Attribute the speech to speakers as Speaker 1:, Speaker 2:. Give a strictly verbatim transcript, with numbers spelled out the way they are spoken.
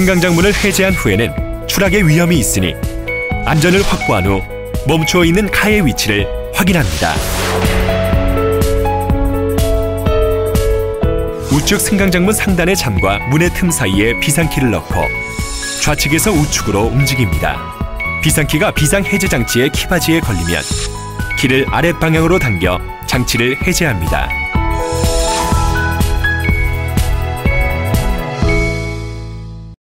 Speaker 1: 승강장문을 해제한 후에는 추락의 위험이 있으니 안전을 확보한 후 멈추어 있는 카의 위치를 확인합니다. 우측 승강장문 상단의 잠과 문의 틈 사이에 비상키를 넣고 좌측에서 우측으로 움직입니다. 비상키가 비상 해제 장치의 키바지에 걸리면 키를 아랫방향으로 당겨 장치를 해제합니다.